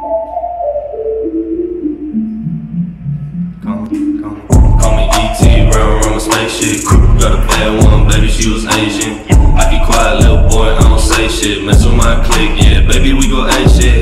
Call me E.T, run my spaceship. Got a bad one, baby, she was Asian. I keep quiet, little boy, I don't say shit. Mess with my clique, yeah, baby, we go ape shit.